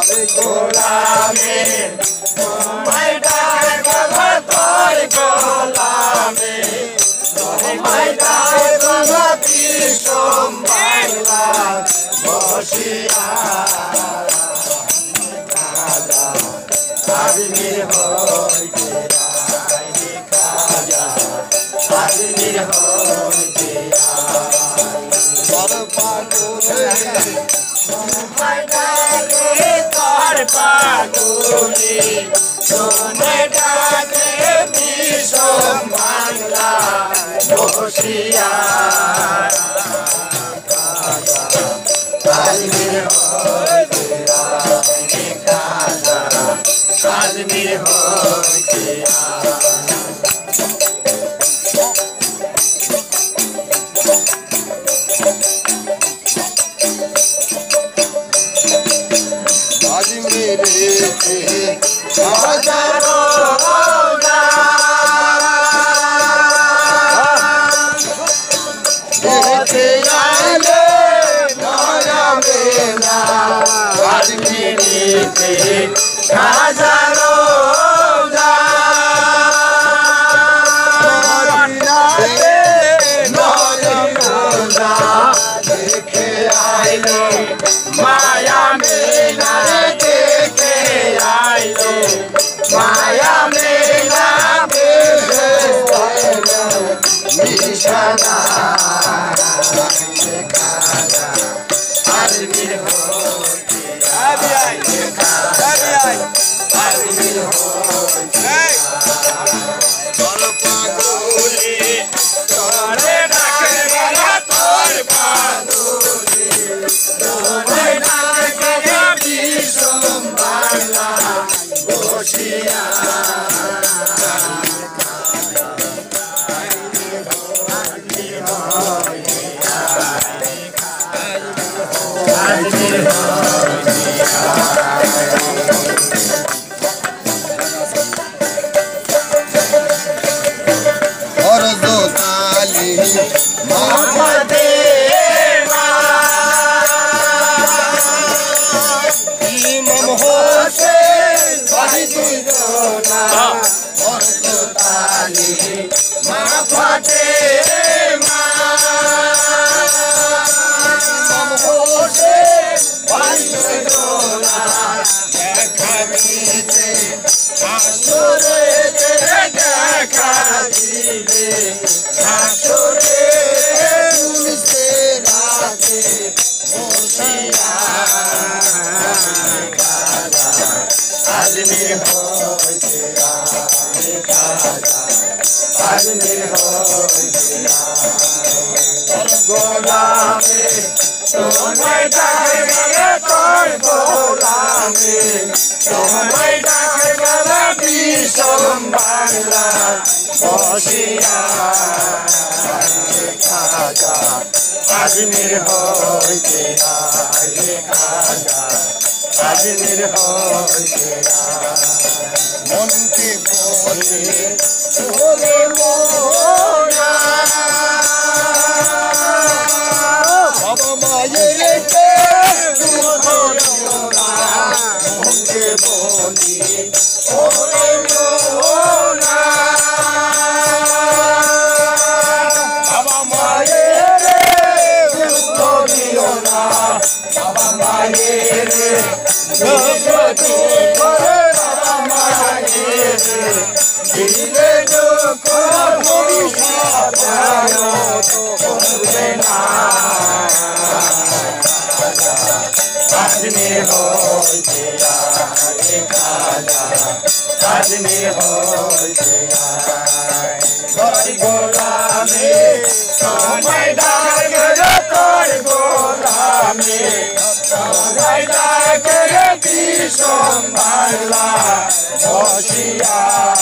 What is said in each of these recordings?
গোলামে তোমায় ডাকব তোর গোলামে তোমায় ডাকব বিষম বাংলা বসিয়া খাজা আজমির হইতে আয় খাজা আজমির হইতে তোর পাগলে তোমায় ডাকে বিষম বাংলা বসিয়া খাজা আজমির হইতে আয় খাজা আজমির হইতে হাজারো দেখে আলে মায়া মেলা আজমিরিতে হাজারো দেখে আইলে মায়া মেলা দেখে আইলে মায়া মেলা নিশানা খাজা আজমির হইতে আজমির হইতে তোর পাগলে তোরে ডাকে বাবা তোর পাগলে তোরে ডাকে বিষম বাংলা বসিয়া আজমির হইতে আয় খাজা আজমির হইতে তোর গোলামে তোমায় ডাকবে তোর গোলামে তোমায় ডাকবে বিষম বাংলা বসিয়া খাজা আজমির হইতে আয় খাজা আজমির হইতে মনকে বলে বলে মোরা বাবা মায়ের মনকে বলি বলে মোরা বাবা মায়ের দিও না বাবা মায়ের দিলে দুঃখ আজমির হইতে আয় খাজা আজমির হইতে আয় গোলামে তোমায় ডাকে তোর গোলামে তোমায় ডাকে বিষম বাংলা বসিয়া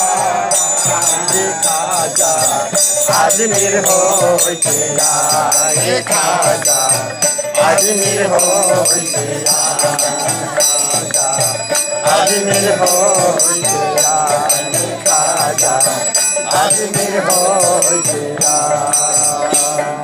খাজা আজমির হইতে আয় খাজা আজমির হইতে খাজা আজমির হইতে খাজা আজমির হইতে